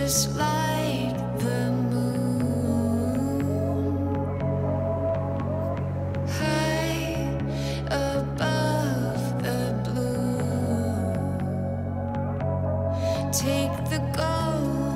just like the moon, high above the blue. Take the gold